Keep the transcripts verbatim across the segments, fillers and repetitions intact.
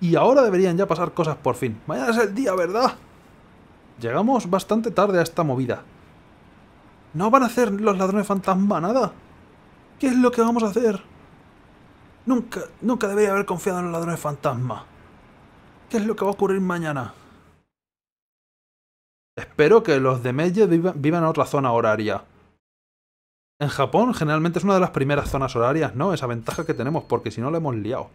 Y ahora deberían ya pasar cosas por fin. Mañana es el día, ¿verdad? Llegamos bastante tarde a esta movida. ¿No van a hacer los ladrones fantasma nada? ¿Qué es lo que vamos a hacer? Nunca, nunca debería haber confiado en los ladrones fantasma. ¿Qué es lo que va a ocurrir mañana? Espero que los de Medjed vivan, vivan en otra zona horaria. En Japón generalmente es una de las primeras zonas horarias, ¿no? Esa ventaja que tenemos, porque si no lo hemos liado.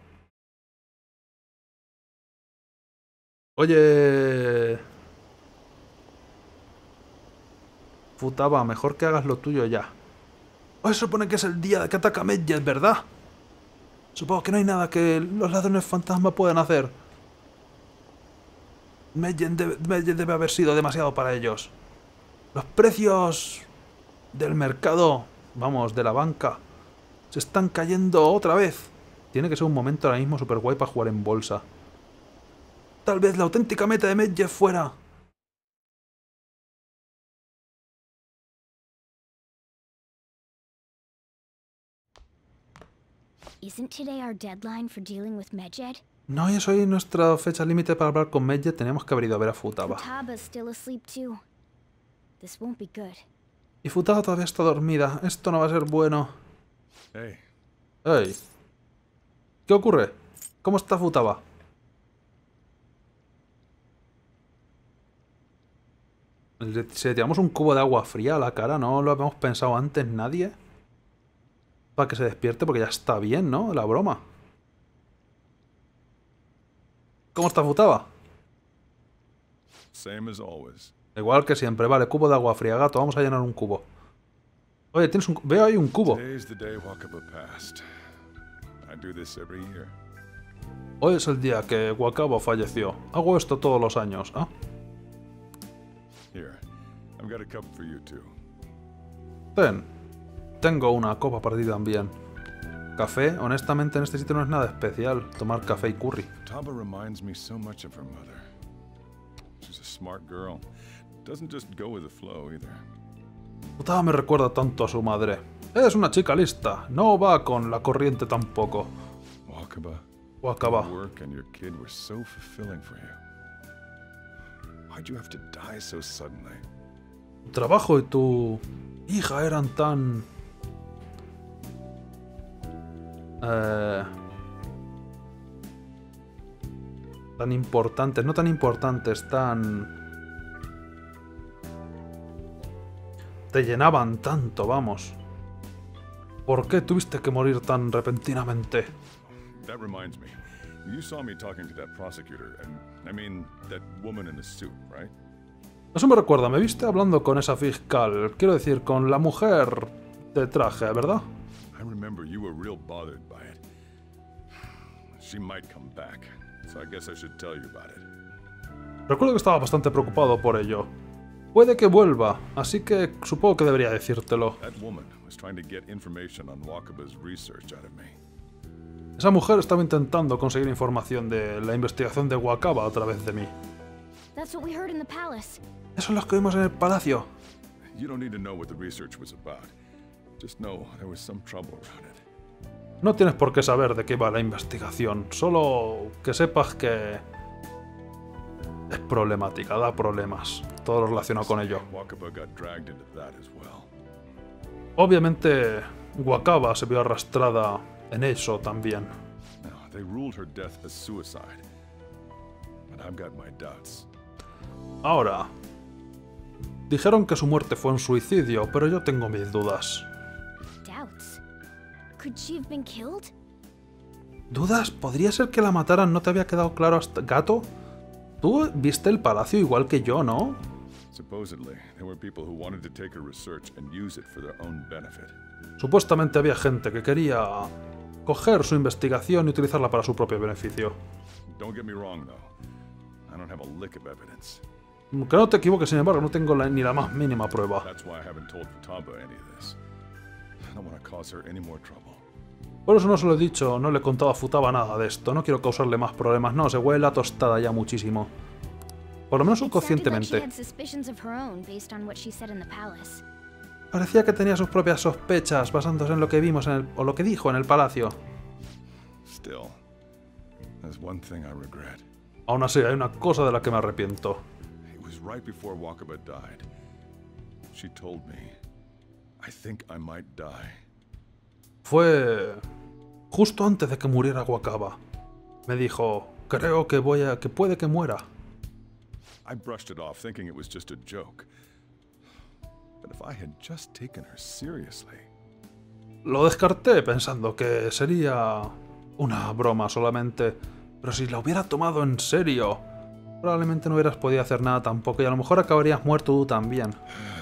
Oye... Futaba, mejor que hagas lo tuyo ya. Hoy se supone que es el día de que ataca Medjed, ¿verdad? Supongo que no hay nada que los ladrones fantasma puedan hacer. Medjed debe, Medjed debe haber sido demasiado para ellos. Los precios del mercado, vamos, de la banca, se están cayendo otra vez. Tiene que ser un momento ahora mismo super guay para jugar en bolsa. Tal vez la auténtica meta de Medjed fuera... Isn't today our deadline for dealing with Medjed? No, hoy es hoy nuestra fecha límite para hablar con Medjed. Tenemos que haber ido a ver a Futaba. Futaba's still asleep too. This won't be good. Y Futaba todavía está dormida. Esto no va a ser bueno. Hey. Hey. ¿Qué ocurre? ¿Cómo está Futaba? Si le tiramos un cubo de agua fría a la cara, ¿no lo habíamos pensado antes nadie? Para que se despierte, porque ya está bien, ¿no? La broma. ¿Cómo está Futaba? Same as always. Igual que siempre. Vale, cubo de agua fría, gato. Vamos a llenar un cubo. Oye, tienes un... Veo ahí un cubo. Today's the day Wakaba passed. I do this every year. Hoy es el día que Wakaba falleció. Hago esto todos los años, ¿ah? Here, I've got a cup for you too. Ten. Tengo una copa para ti también. Café, honestamente en este sitio no es nada especial. Tomar café y curry. Futaba reminds me so much of her mother. She's a smart girl. Doesn't just go with the flow either. Futaba me recuerda tanto a su madre. Es una chica lista. No va con la corriente tampoco. Wakaba. Wakaba. Your work and your kid were so fulfilling for you. Why'd you have to die so suddenly? Tu trabajo y tu hija eran tan... Eh, tan importantes, no tan importantes, tan... Te llenaban tanto, vamos. ¿Por qué tuviste que morir tan repentinamente? That reminds me. You saw me talking to that prosecutor, and I mean that woman in the suit, right? Eso me recuerda, me viste hablando con esa fiscal, quiero decir, con la mujer de traje, ¿verdad? I remember you were real bothered by it. She might come back, so I guess I should tell you about it. Recuerdo que estaba bastante preocupado por ello. Puede que vuelva, así que supongo que debería decírtelo. That woman was trying to get information on Wakaba's research out of me. Esa mujer estaba intentando conseguir información de la investigación de Wakaba a través de mí. That's what we heard in the palace. Eso es lo que vimos en el palacio. You don't need to know what the research was about. Just know there was some trouble around it. No tienes por qué saber de qué va la investigación, solo que sepas que es problemática, da problemas, todo lo relacionado con ello. Wakaba got dragged into that as well. Obviamente, Wakaba se vio arrastrada en eso también. Now, they ruled her death as suicide, but I've got my doubts. Ahora, dijeron que su muerte fue un suicidio, pero yo tengo mis dudas. Doubts. Could she have been killed? ¿Dudas? ¿Podría ser que la mataran? ¿No te había quedado claro hasta... ¿Gato? Tú viste el palacio igual que yo, ¿no? Supposedly, there were people who wanted to take her research and use it for their own benefit. Supuestamente había gente que quería coger su investigación y utilizarla para su propio beneficio. Don't get me wrong, though. I don't have a lick of evidence. Que no te equivoques, sin embargo, no tengo la- ni la más mínima prueba. That's why I haven't told Futaba any of this. I don't want to cause her any more trouble. Por eso no se lo he dicho, no le he contado a Futaba nada de esto. No quiero causarle más problemas. No, se huele la tostada ya muchísimo. Por lo menos It sounded like she subconscientemente. had suspicions of her own based on what she said in the palace. Parecía que tenía sus propias sospechas basándose en lo que vimos en el, o lo que dijo en el palacio. Still, There's one thing I regret. Aún así, hay una cosa de la que me arrepiento. It was right before Wakaba died. She told me, I think I might die. Fue justo antes de que muriera Wakaba. Me dijo, creo que voy a, que puede que muera. I brushed it off, thinking it was just a joke. But if I had just taken her seriously... Lo descarté pensando que sería una broma solamente. Pero si la hubiera tomado en serio, probablemente no hubieras podido hacer nada tampoco y a lo mejor acabarías muerto tú también.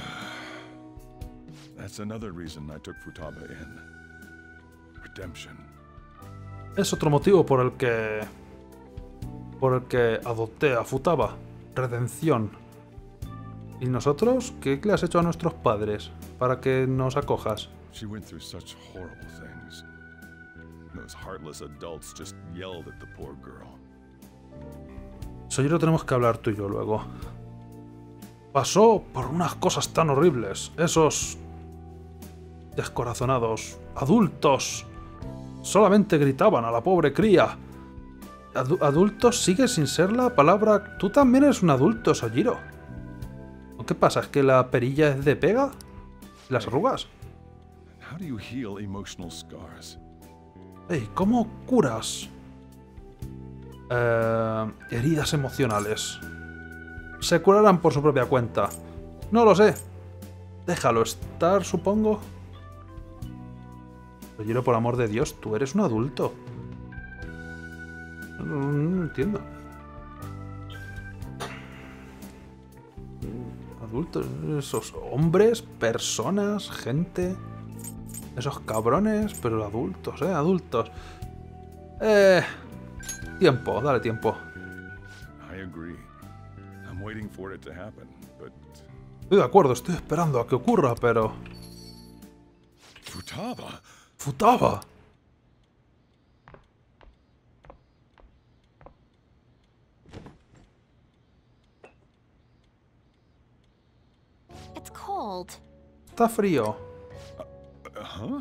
That's another reason I took Futaba in. Redemption. Es otro motivo por el que... por el que adopté a Futaba. Redención. ¿Y nosotros? ¿Qué le has hecho a nuestros padres para que nos acojas? She went through such horrible things. Those heartless adults just yelled at the poor girl. Soyero, tenemos que hablar tú y yo luego. Pasó por unas cosas tan horribles. Esos descorazonados adultos solamente gritaban a la pobre cría. Adu- adultos sigue sin ser la palabra... Tú también eres un adulto, Soyero. ¿Qué pasa? ¿Es que la perilla es de pega? ¿Las arrugas? How do you heal emotional scars? Ey, ¿cómo curas eh, heridas emocionales? Se curarán por su propia cuenta. No lo sé. Déjalo estar, supongo. Soyero, por amor de Dios, tú eres un adulto. No, no, no entiendo. Adultos, esos hombres, personas, gente... Esos cabrones, pero adultos, ¿eh? Adultos. Eh... Tiempo, dale tiempo. I agree. I'm waiting for it to happen, but... Estoy de acuerdo, estoy esperando a que ocurra, pero... Futaba? ¡Futaba! It's cold. Está frío. Huh?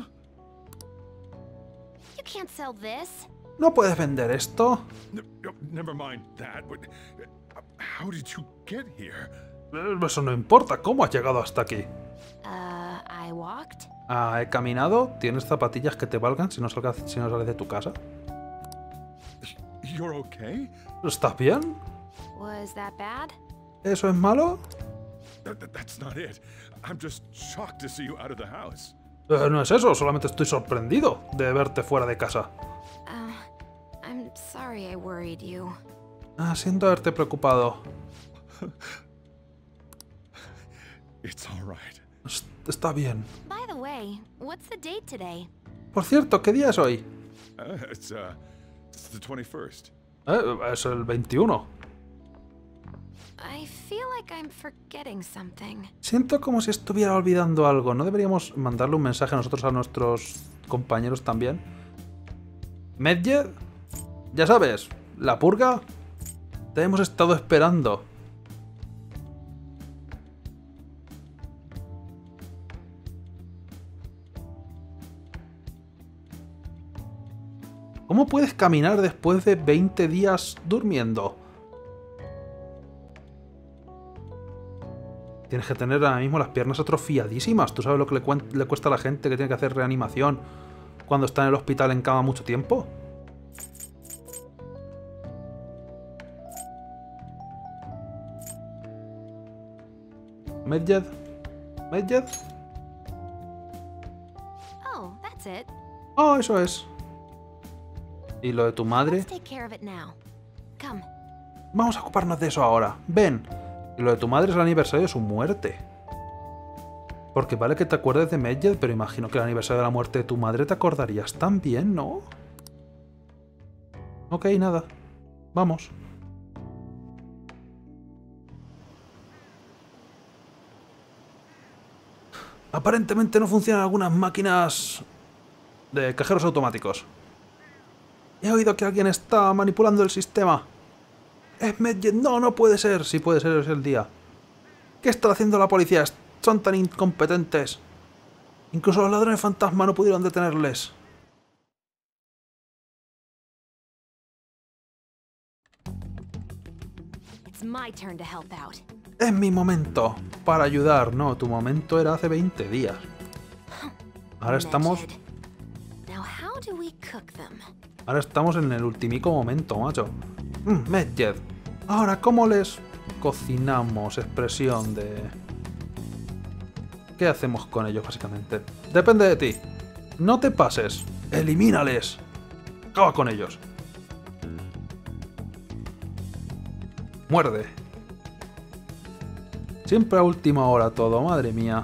You can't sell this. ¿No puedes vender esto? No, no, never mind that, but... uh, How did you get here? Eh, Eso no importa, ¿cómo has llegado hasta aquí? Uh, I walked? Ah, he caminado. ¿Tienes zapatillas que te valgan si no, salgas, si no sales de tu casa? You're okay? ¿Estás bien? Was that bad? ¿Eso es malo? That, that- that's not it. I'm just shocked to see you out of the house. Eh, no es eso, solamente estoy sorprendido de verte fuera de casa. Uh, I'm sorry I worried you. Ah, siento haberte preocupado. It's all right. Es- Está bien. By the way, what's the date today? Por cierto, ¿qué día es hoy? Uh, it's, uh, it's the twenty-first. Eh, es el veintiuno. I feel like I'm forgetting something. Siento como si estuviera olvidando algo. ¿No deberíamos mandarle un mensaje a nosotros a nuestros compañeros también? Medjed, ya sabes, la purga. Te hemos estado esperando. ¿Cómo puedes caminar después de veinte días durmiendo? Tienes que tener ahora mismo las piernas atrofiadísimas. ¿Tú sabes lo que le, cuen- le cuesta a la gente que tiene que hacer reanimación cuando está en el hospital en cama mucho tiempo? Medjed. Medjed. Oh, that's it. Oh, eso es. ¿Y lo de tu madre? Let's take care of it now. Come. Vamos a ocuparnos de eso ahora. Ven. Y lo de tu madre es el aniversario de su muerte. Porque vale que te acuerdes de Medjed, pero imagino que el aniversario de la muerte de tu madre te acordarías también, ¿no? Ok, nada. Vamos. Aparentemente no funcionan algunas máquinas de cajeros automáticos. He oído que alguien está manipulando el sistema. Es Medjed. No, no puede ser. Sí puede ser, es el día. ¿Qué está haciendo la policía? Son tan incompetentes. Incluso los ladrones fantasma no pudieron detenerles. It's my turn to help out. Es mi momento para ayudar. No, tu momento era hace veinte días. Ahora estamos... Medjed. Now how do we cook them? Ahora estamos en el ultimico momento, macho. Mm, Medjed. Ahora, ¿cómo les cocinamos? Expresión de... ¿Qué hacemos con ellos, básicamente? Depende de ti. No te pases. Elimínales. Acaba con ellos. Muerde. Siempre a última hora todo, madre mía.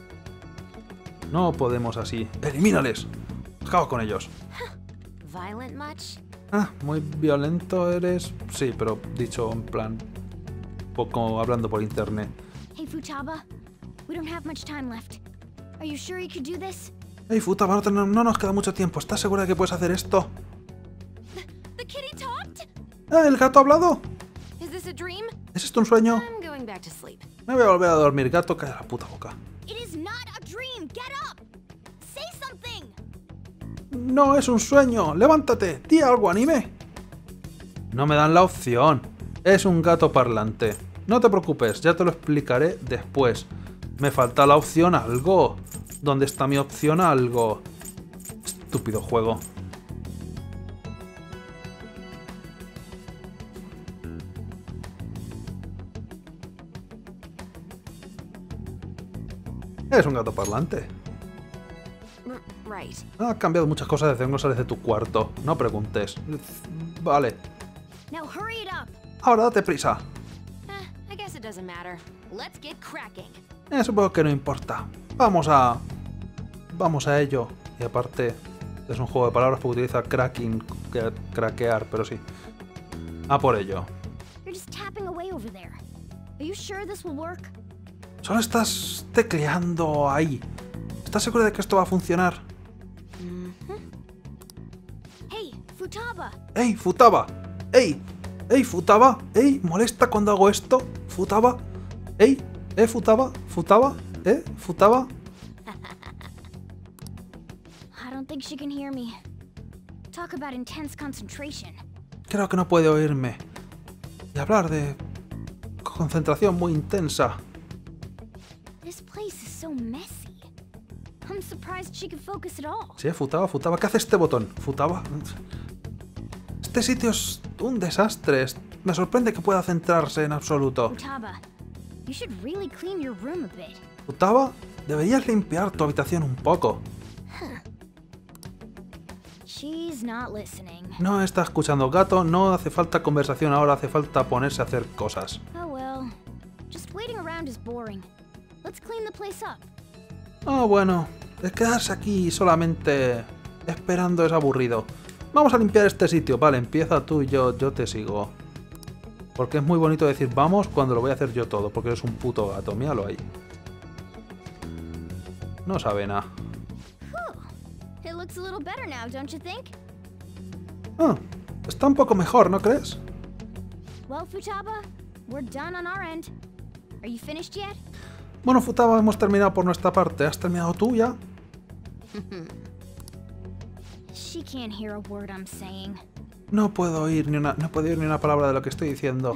No podemos así. Elimínales. Acaba con ellos. Violent much? Ah, muy violento eres. Sí, pero dicho en plan... poco hablando por internet. Hey, Futaba. We don't have much time left. Are you sure you could do this? Hey, Futaba, no, te- no nos queda mucho tiempo. ¿Estás segura de que puedes hacer esto? The kitty talked? ¿Eh, ¿El gato ha hablado? Is this a dream? ¿Es esto un sueño? I'm going back to sleep. Me voy a volver a dormir. Gato, calla la puta boca. It is not a dream. Get up. Say something. No es un sueño. Levántate. Di algo, anime. No me dan la opción. Es un gato parlante. No te preocupes, ya te lo explicaré después. Me falta la opción algo. ¿Dónde está mi opción algo? Estúpido juego. Es un gato parlante. R- right. Ha cambiado muchas cosas desde que no sales de tu cuarto. No preguntes. Vale. Now hurry it up. Ahora date prisa. Eh, I guess it doesn't matter. Let's get cracking. Eh, supongo que no importa. Vamos a... Vamos a ello. Y aparte, es un juego de palabras porque utiliza cracking, que craquear, pero sí. A por ello. You're just tapping away over there. Are you sure this will work? Solo estás tecleando ahí. ¿Estás seguro de que esto va a funcionar? Hey, Futaba. ¡Ey, Futaba! ¡Ey! ¡Ey, Futaba! ¡Ey! ¿Molesta cuando hago esto? ¿Futaba? ¡Ey! ¿Eh, Futaba? ¿Futaba? ¿Eh? ¿Futaba? I don't think she can hear me. Talk about intense concentration. Creo que no puede oírme. Y hablar de... concentración muy intensa. This place is so messy. I'm surprised she could focus at all. Sí, Futaba, Futaba. ¿Qué hace este botón? Futaba. Este sitio es un desastre. Me sorprende que pueda centrarse en absoluto. Futaba, you should really clean your room a bit. Futaba, deberías limpiar tu habitación un poco. She's not listening. No está escuchando, gato. No hace falta conversación ahora. Hace falta ponerse a hacer cosas. Oh well. Just waiting around is boring. Let's clean the place up. Oh, bueno. El quedarse aquí solamente esperando es aburrido. Vamos a limpiar este sitio. Vale, empieza tú y yo, yo te sigo. Porque es muy bonito decir vamos cuando lo voy a hacer yo todo. Porque eres un puto gato. Míralo ahí. No sabe nada. It looks a little better now, don't you think? Ah, está un poco mejor, ¿no crees? Well, Futaba, we're done on our end. Are you finished yet? Bueno, Futaba, hemos terminado por nuestra parte. ¿Has terminado tú ya? She can't hear a word I'm saying. No puedo oír ni una, no puedo oír ni una palabra de lo que estoy diciendo.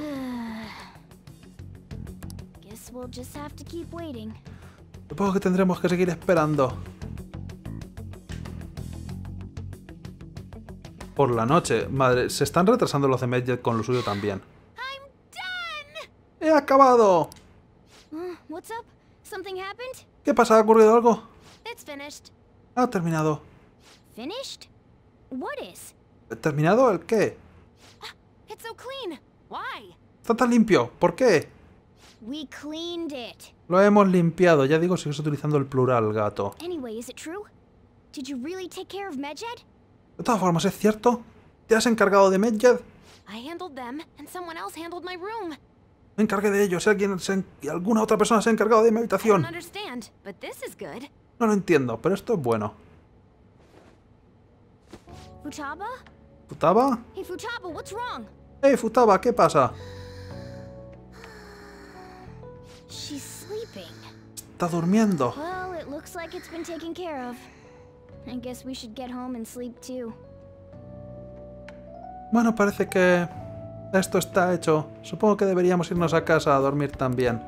Guess we'll just have to keep waiting. Supongo que tendremos que seguir esperando. Por la noche. Madre, se están retrasando los de Medjed con lo suyo también. I'm done! ¡He acabado! Uh, what's up? Something happened? ¿Qué pasa? ¿Ha ocurrido algo? It's finished. Ha terminado. Finished? What is? ¿Terminado el qué? It's so clean. Why? Está tan limpio. ¿Por qué? We cleaned it. Lo hemos limpiado. Ya digo, sigues utilizando el plural, gato. Anyway, is it true? Did you really take care of Medjed? De todas formas, ¿es cierto? ¿Te has encargado de Medjed? I handled them, and someone else handled my room. Me encargué de ellos. Si alguien se en- y alguna otra persona se ha encargado de mi I habitación. don't understand, but this is good. No lo entiendo, pero esto es bueno. Futaba? ¿Futaba? Hey, Futaba, what's wrong? ¡Hey, Futaba! ¿Qué pasa? She's sleeping. Está durmiendo. Well, it looks like it's been taken care of. I guess we should get home and sleep too. Bueno, parece que Esto está hecho. Supongo que deberíamos irnos a casa a dormir también.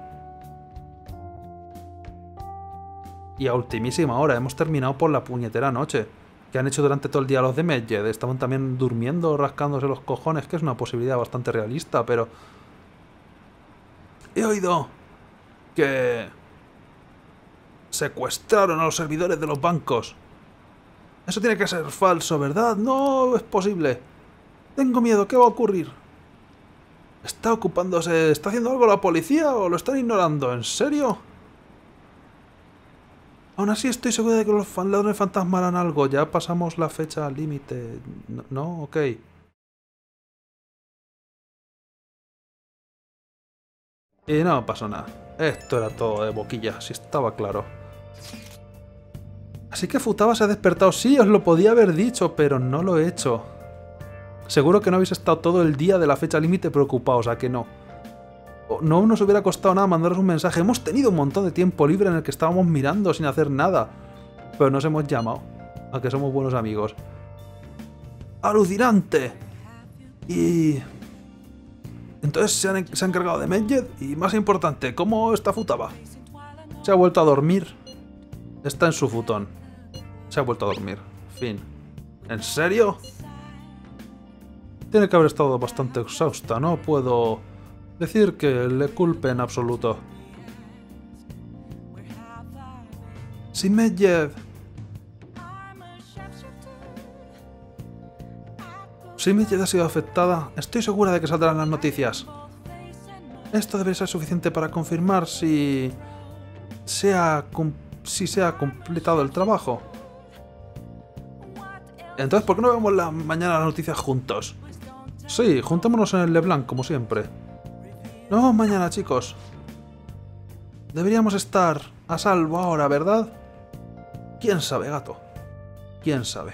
Y a ultimísima hora, hemos terminado por la puñetera noche. Que han hecho durante todo el día los de Medjed. Estaban también durmiendo, rascándose los cojones, que es una posibilidad bastante realista, pero... He oído que... secuestraron a los servidores de los bancos. Eso tiene que ser falso, ¿verdad? No es posible. Tengo miedo, ¿qué va a ocurrir? ¿Está ocupándose... ¿Está haciendo algo la policía o lo están ignorando? ¿En serio? Aún así estoy seguro de que los ladrones fantasma harán algo. Ya pasamos la fecha límite. ¿No? ¿No? Ok. Y no pasó nada. Esto era todo de boquilla, si estaba claro. Así que Futaba se ha despertado. Sí, os lo podía haber dicho, pero no lo he hecho. Seguro que no habéis estado todo el día de la fecha límite preocupados, ¿a que no? No nos hubiera costado nada mandaros un mensaje. Hemos tenido un montón de tiempo libre en el que estábamos mirando sin hacer nada. Pero nos hemos llamado. A que somos buenos amigos. ¡Alucinante! Y... entonces se han, se han encargado de Medjed. Y más importante, ¿cómo está Futaba? Se ha vuelto a dormir. Está en su futón. Se ha vuelto a dormir. Fin. ¿En serio? Tiene que haber estado bastante exhausta. No puedo decir que le culpe en absoluto. Si Medjed... Si Medjed ha sido afectada, estoy segura de que saldrán las noticias. Esto debe ser suficiente para confirmar si... se ha, si se ha completado el trabajo. Entonces, ¿por qué no vemos la mañana las noticias juntos? Sí, juntémonos en el LeBlanc, como siempre. Nos vemos mañana, chicos. Deberíamos estar a salvo ahora, ¿verdad? ¿Quién sabe, gato? ¿Quién sabe?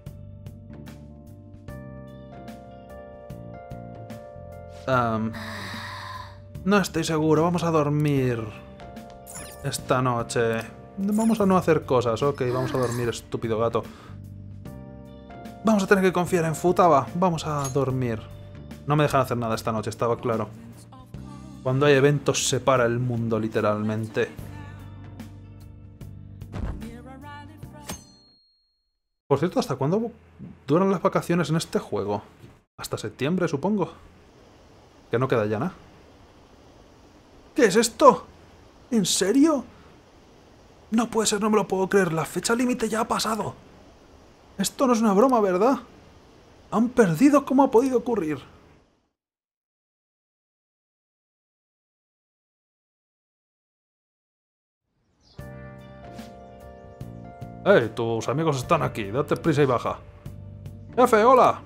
Um, no estoy seguro. Vamos a dormir esta noche. Vamos a no hacer cosas. Ok, vamos a dormir, estúpido gato. Vamos a tener que confiar en Futaba. Vamos a dormir. No me dejan hacer nada esta noche, estaba claro. Cuando hay eventos se para el mundo, literalmente. Por cierto, ¿hasta cuándo duran las vacaciones en este juego? Hasta septiembre, supongo. Que no queda ya nada. ¿Qué es esto? ¿En serio? No puede ser, no me lo puedo creer. La fecha límite ya ha pasado. Esto no es una broma, ¿verdad? Han perdido. ¿Cómo ha podido ocurrir? ¡Hey! Tus amigos están aquí. Date prisa y baja. ¡Jefe, hola!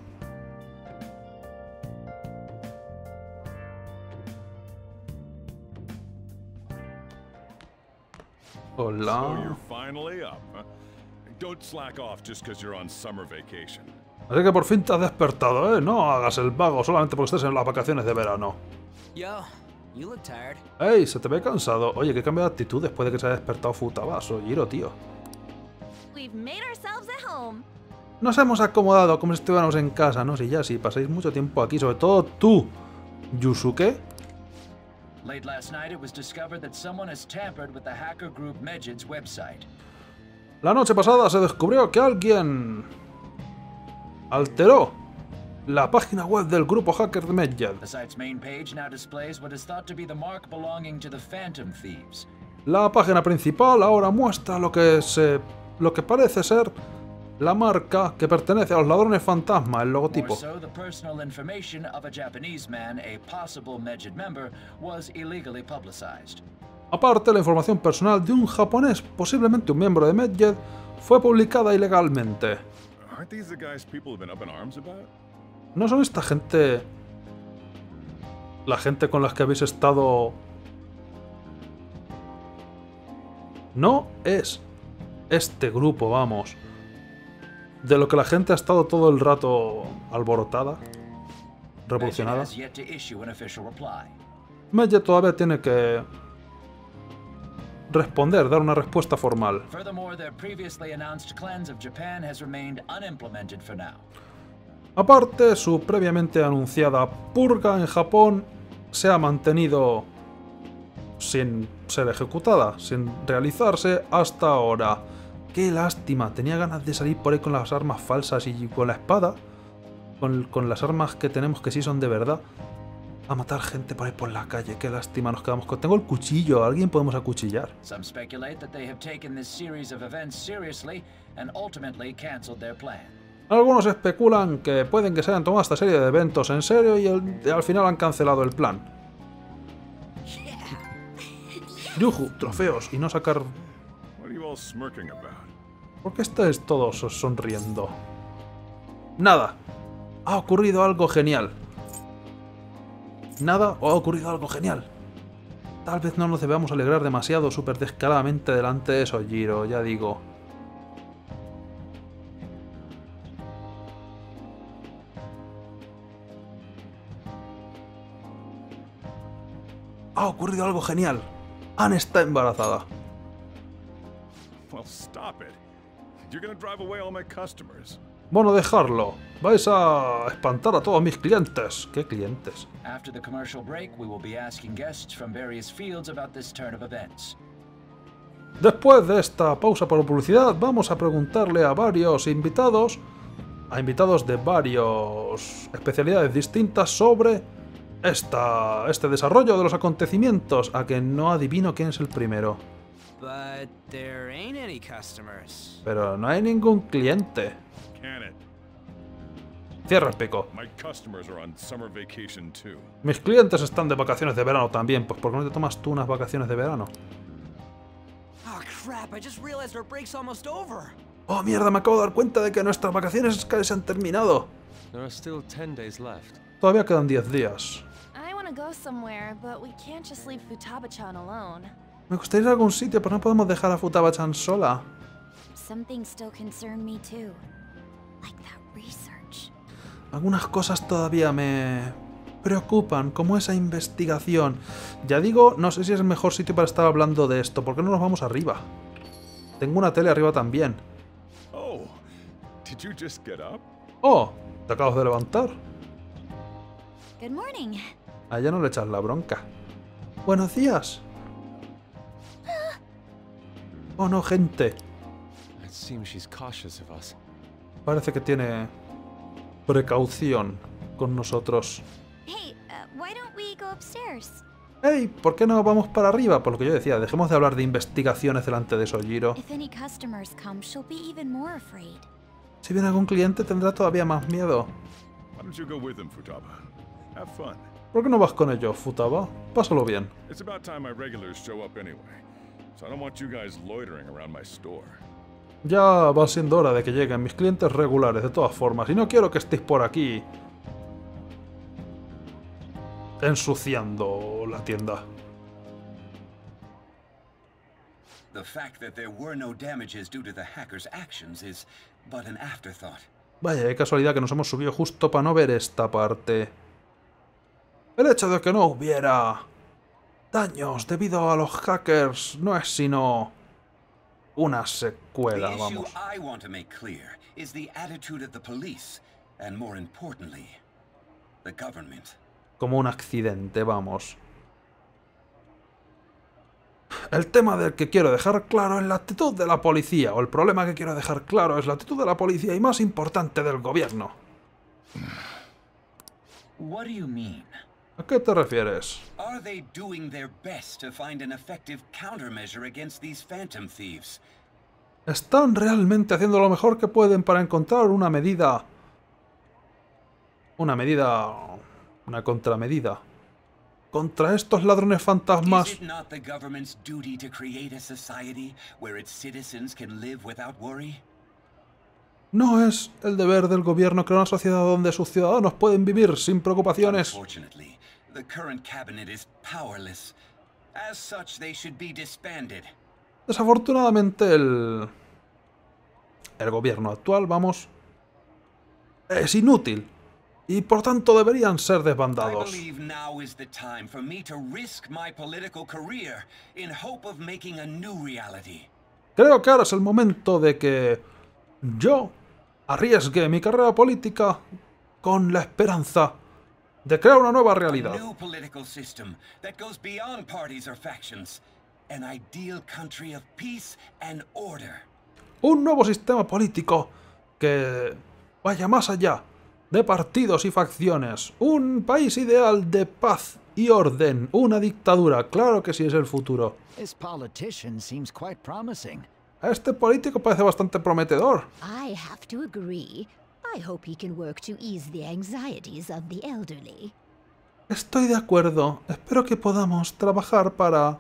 Hola. So you're finally up, huh? Don't slack off just because you're on summer vacation. Así que por fin te has despertado, ¿eh? No hagas el vago solamente porque estés en las vacaciones de verano. Yo, you look tired. ¡Ey! Se te ve cansado. Oye, qué cambio de actitud después de que se haya despertado Futaba. Soy Hiro, tío. We've made ourselves at home. Nos hemos acomodado como si estuviéramos en casa, ¿no? Si ya, si pasáis mucho tiempo aquí, sobre todo tú, Yusuke. Late last night it was discovered that someone has tampered with the hacker group Medjed's website. La noche pasada se descubrió que alguien alteró la página web del grupo hacker de Medjed. The site's main page now displays what is thought to be the mark belonging to the Phantom Thieves. La página principal ahora muestra lo que se lo que parece ser la marca que pertenece a los ladrones fantasma, el logotipo. More so, the personal information of a Japanese man, a possible Medjed member, was illegally publicized. Aparte, la información personal de un japonés, posiblemente un miembro de Medjed, fue publicada ilegalmente. Aren't these the guys people have been up in arms about? ¿No son esta gente la gente con la que habéis estado? No es este grupo, vamos, de lo que la gente ha estado todo el rato alborotada, revolucionada. Medjed has yet to issue an official reply. Medjed todavía tiene que responder, dar una respuesta formal. Furthermore, their previously announced cleanse of Japan has remained unimplemented for now. Aparte, su previamente anunciada purga en Japón se ha mantenido sin ser ejecutada, sin realizarse hasta ahora. ¡Qué lástima! Tenía ganas de salir por ahí con las armas falsas y con la espada, con, con las armas que tenemos que sí son de verdad, a matar gente por ahí por la calle. ¡Qué lástima! Nos quedamos con... Tengo el cuchillo, ¿a alguien podemos acuchillar? Some speculate that they have taken this series of events seriously and ultimately canceled their plan. Algunos especulan que pueden que se hayan tomado esta serie de eventos en serio y, el, y al final han cancelado el plan. Yuju, trofeos y no sacar... What are you all smirking about? ¿Por qué estáis todos sonriendo? Nada. Ha ocurrido algo genial. Nada o ha ocurrido algo genial. Tal vez no nos debamos alegrar demasiado súper descaradamente delante de Sojiro, ya digo. Ha ocurrido algo genial. Anne está embarazada. Well, stop it. You're gonna drive away all my customers. Bueno, dejarlo. Vais a espantar a todos mis clientes. ¿Qué clientes? After the commercial break, we will be asking guests from various fields about this turn of events. Después de esta pausa por publicidad, vamos a preguntarle a varios invitados, a invitados de varias especialidades distintas sobre esta, este desarrollo de los acontecimientos, a que no adivino quién es el primero. But there ain't any customers. Pero no hay ningún cliente. Can it? Cierra el pico. My customers are on summer vacation too. Mis clientes están de vacaciones de verano también, pues ¿por qué no te tomas tú unas vacaciones de verano? Oh crap, I just realized our break's almost over. Oh mierda, me acabo de dar cuenta de que nuestras vacaciones casi se han terminado. There are still ten days left. Todavía quedan diez días. I want to go somewhere, but we can't just leave Futaba-chan alone. Me gustaría ir a algún sitio, pero no podemos dejar a Futaba-chan sola. Some things still concern me too, like that research. Algunas cosas todavía me preocupan, como esa investigación. Ya digo, no sé si es el mejor sitio para estar hablando de esto. ¿Por qué no nos vamos arriba? Tengo una tele arriba también. Oh, did you just get up? Oh, ¿te acabas de levantar? Good morning. A ella no le echas la bronca. Buenos días. Oh no, gente. It seems she's cautious of us. Parece que tiene precaución con nosotros. Hey, uh, why don't we go upstairs? Hey, ¿por qué no vamos para arriba? Por lo que yo decía, dejemos de hablar de investigaciones delante de Sojiro. If any customers come, she'll be even more afraid. Si viene algún cliente tendrá todavía más miedo. Why don't you go with them, Futaba? Have fun. ¿Por qué no vas con ellos, Futaba? Pásalo bien. It's about time my regulars show up anyway, so I don't want you guys loitering around my store. Ya va siendo hora de que lleguen mis clientes regulares, de todas formas, y no quiero que estéis por aquí ensuciando la tienda. The fact that there were no damages due to the hackers' actions is but an afterthought. Vaya, qué casualidad que nos hemos subido justo para no ver esta parte. El hecho de que no hubiera daños debido a los hackers no es sino una secuela, The issue vamos. I want to make clear is the attitude of the police, and more importantly, the government. Como un accidente, vamos. El tema del que quiero dejar claro es la actitud de la policía, o el problema que quiero dejar claro es la actitud de la policía y más importante del gobierno. What do you mean? ¿A qué te refieres? Are they doing their best to find an effective countermeasure against these phantom thieves? ¿Están realmente haciendo lo mejor que pueden para encontrar una medida... Una medida... Una contramedida contra estos ladrones fantasmas? Is it not the government's duty to create a society where its citizens can live without worry? ¿No es el deber del gobierno crear una sociedad donde sus ciudadanos pueden vivir sin preocupaciones? Unfortunately, the current cabinet is powerless. As such, they should be disbanded. Desafortunadamente el... El gobierno actual, vamos... Es inútil. Y por tanto deberían ser I desbandados. believe now is the time for me to risk my political career in hope of making a new reality. Creo que ahora es el momento de que yo arriesgue mi carrera política con la esperanza de crear una nueva realidad. A new political system that goes beyond parties or factions. An ideal country of peace and order. Un nuevo sistema político que vaya más allá de partidos y facciones. Un país ideal de paz y orden. Una dictadura. Claro que sí es el futuro. This politician seems quite promising. Este político parece bastante prometedor. I have to agree. I hope he can work to ease the anxieties of the elderly. Estoy de acuerdo. Espero que podamos trabajar para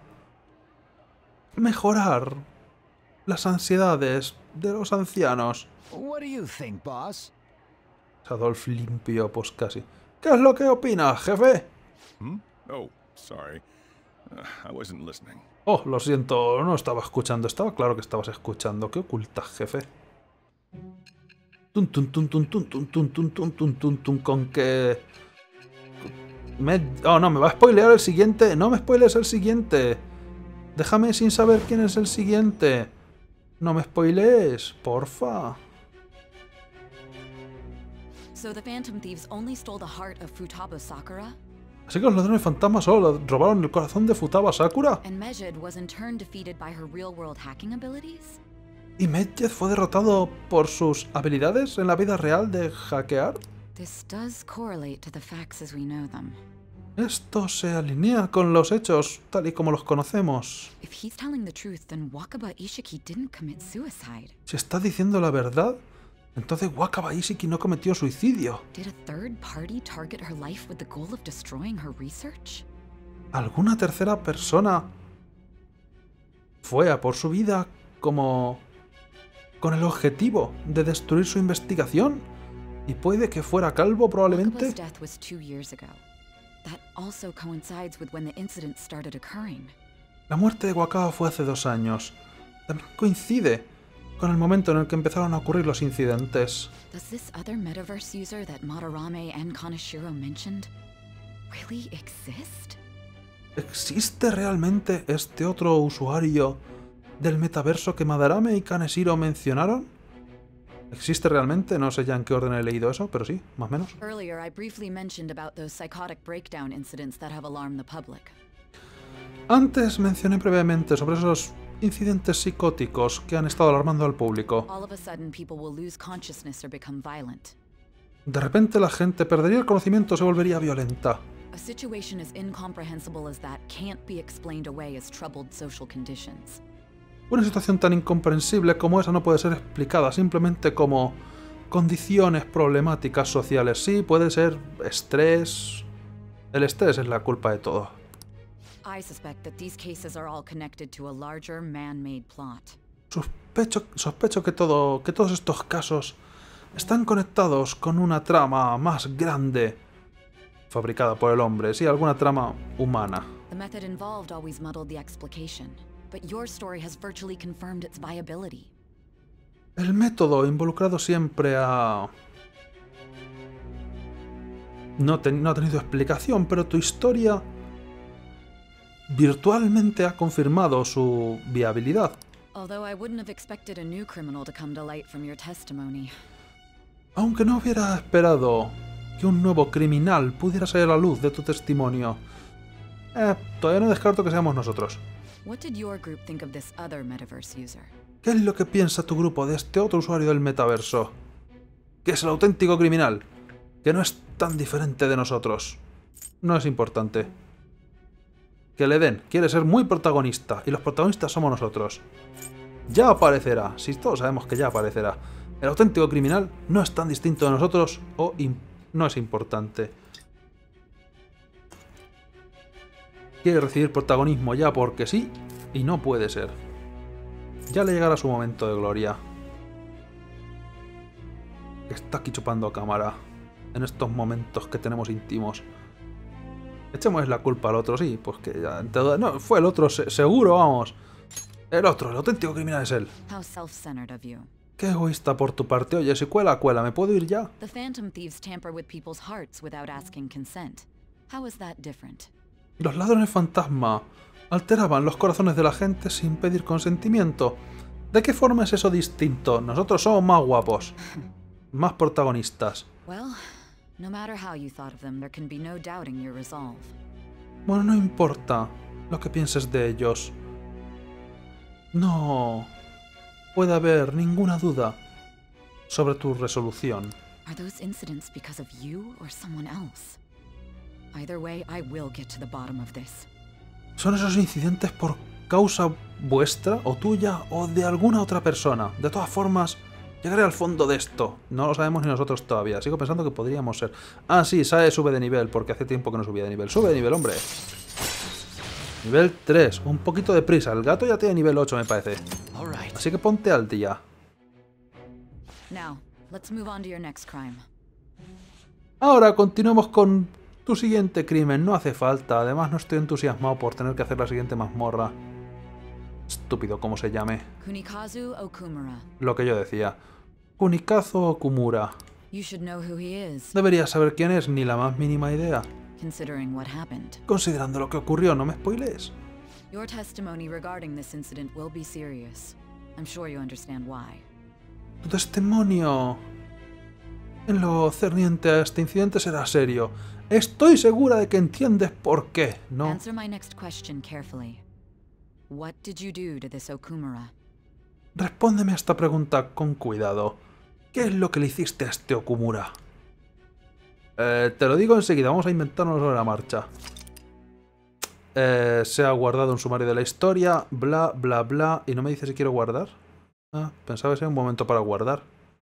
mejorar las ansiedades de los ancianos. What do you think, boss? Adolf limpio, pues casi. ¿Qué es lo que opinas, jefe? Hmm? Oh, sorry. Uh, I wasn't listening. Oh, lo siento, no estaba escuchando. Estaba claro que estabas escuchando. ¿Qué ocultas, jefe? Tun, tun, tun, tun, tun, tun, tun, tun, tun, tun, tun, tun, con que... Me... Oh, no, me va a spoilear el siguiente. No me spoiles el siguiente. Déjame sin saber quién es el siguiente. No me spoilees, porfa. So the Phantom Thieves only stole the heart of Futaba Sakura? Así que los ladrones fantasmas solo robaron el corazón de Futaba Sakura. And Medjed was in turn defeated by her real-world hacking abilities? ¿Y Medjed fue derrotado por sus habilidades en la vida real de hackear? This does correlate to the facts as we know them. Esto se alinea con los hechos tal y como los conocemos. If he's telling the truth, then Wakaba Ishiki didn't commit suicide. Si está diciendo la verdad, entonces Wakaba Ishiki no cometió suicidio. Did a third party target her life with the goal of destroying her research? ¿Alguna tercera persona fue a por su vida como con el objetivo de destruir su investigación? Y puede que fuera calvo probablemente. Wakaba's death was two years ago. That also coincides with when the incident started occurring. La muerte de Wakaba fue hace dos años. También coincide con el momento en el que empezaron a ocurrir los incidentes. Does this other metaverse user that Madarame and Kaneshiro mentioned really exist? ¿Existe realmente este otro usuario del metaverso que Madarame y Kaneshiro mencionaron? ¿Existe realmente? No sé ya en qué orden he leído eso, pero sí, más o menos. Earlier, I briefly mentioned about those psychotic breakdown incidents that have alarmed the public. Antes mencioné brevemente sobre esos incidentes psicóticos que han estado alarmando al público. All of a sudden, people will lose consciousness or become violent. De repente la gente perdería el conocimiento o se volvería violenta. A situation as incomprehensible as that can't be explained away as troubled social conditions. Una situación tan incomprensible como esa no puede ser explicada simplemente como condiciones problemáticas sociales. Sí, puede ser estrés. El estrés es la culpa de todo. I suspect that these cases are all connected to a larger man-made plot. Sospecho, sospecho que, todo, que todos estos casos están conectados con una trama más grande fabricada por el hombre. Sí, alguna trama humana. The method involved always muddled the explication. But your story has virtually confirmed its viability. El método involucrado siempre ha... No, te, no ha tenido explicación, pero tu historia virtualmente ha confirmado su viabilidad. Although I wouldn't have expected a new criminal to come to light from your testimony. Aunque no hubiera esperado que un nuevo criminal pudiera salir a la luz de tu testimonio, eh, todavía no descarto que seamos nosotros. What did your group think of this other metaverse user? ¿Qué es lo que piensa tu grupo de este otro usuario del metaverso? Que es el auténtico criminal, que no es tan diferente de nosotros. No es importante. Que le den, quiere ser muy protagonista, y los protagonistas somos nosotros. Ya aparecerá, si todos sabemos que ya aparecerá. El auténtico criminal no es tan distinto de nosotros o no es importante. Quiere recibir protagonismo ya porque sí, y no puede ser. Ya le llegará su momento de gloria. Está aquí chupando cámara, en estos momentos que tenemos íntimos. Echemos la culpa al otro, sí, pues que ya... No, fue el otro, seguro, vamos. El otro, el auténtico criminal es él. How self-centered of you. Qué egoísta por tu parte. Oye, si cuela, cuela, ¿me puedo ir ya? The Phantom Thieves tamper with people's hearts without asking consent. How is that different? Los ladrones fantasma alteraban los corazones de la gente sin pedir consentimiento. ¿De qué forma es eso distinto? Nosotros somos más guapos, más protagonistas. Well, No matter how you thought of them, there can be no doubting your resolve. Bueno, no importa lo que pienses de ellos. No puede haber ninguna duda sobre tu resolución. Are those incidents because of you or someone else? Either way, I will get to the bottom of this. ¿Son esos incidentes por causa vuestra o tuya o de alguna otra persona? De todas formas, llegaré al fondo de esto. No lo sabemos ni nosotros todavía. Sigo pensando que podríamos ser... Ah, sí, Sae sube de nivel, porque hace tiempo que no subía de nivel. Sube de nivel, hombre. Nivel tres. Un poquito de prisa. El gato ya tiene nivel ocho, me parece. Así que ponte al día. Now, let's move on to your next crime. Ahora continuemos con tu siguiente crimen. No hace falta. Además, no estoy entusiasmado por tener que hacer la siguiente mazmorra. Estúpido, como se llame. Kunikazu Okumura. Lo que yo decía. Kunikazu Okumura. You should know who he is. Deberías saber quién es, ni la más mínima idea. Considering what happened. Considerando lo que ocurrió, no me spoilees. Your testimony regarding this incident will be serious. I'm sure you understand why. Tu testimonio en lo cerniente a este incidente será serio. Estoy segura de que entiendes por qué, ¿no? Answer my next question carefully. What did you do to this Okumura? Respóndeme a esta pregunta con cuidado. ¿Qué es lo que le hiciste a este Okumura? Eh, te lo digo enseguida, vamos a inventárnoslo sobre la marcha. Eh, se ha guardado un sumario de la historia, bla, bla, bla, y no me dice si quiero guardar. Ah, pensaba que sería un momento para guardar.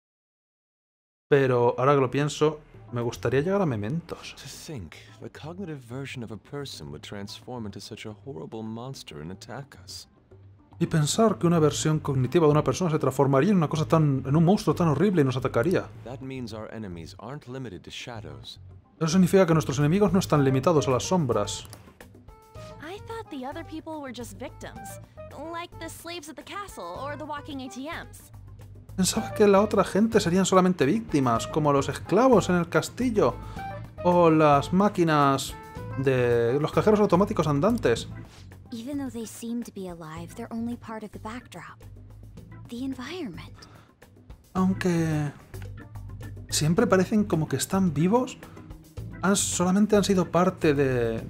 Pero ahora que lo pienso, me gustaría llegar a mementos. To think, the cognitive version of a person would transform into such a horrible monster and attack us. Y pensar que una versión cognitiva de una persona se transformaría en una cosa tan, en un monstruo tan horrible y nos atacaría. That means our enemies aren't limited to shadows. Eso significa que nuestros enemigos no están limitados a las sombras. I thought the other people were just victims, like the slaves at the castle or the walking A T Ms. Pensaba que la otra gente serían solamente víctimas, como los esclavos en el castillo o las máquinas de los cajeros automáticos andantes. Even though they seem to be alive, they're only part of the backdrop. The environment. Aunque siempre parecen como que están vivos, han, solamente han sido parte de,